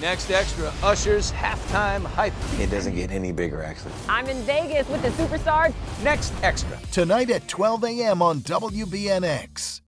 Next extra, Usher's halftime hype. It doesn't get any bigger, actually. I'm in Vegas with the superstars. Next extra. Tonight at 12 a.m. on WBNX.